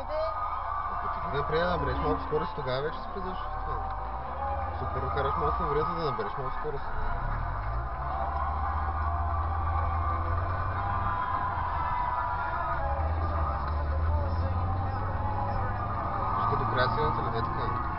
де. Добре, приема да набереш малко скорост, тогава вече спидаш в това. Супер, да караш малко навред, да набереш малко скорост. Ще до края силната ли не така?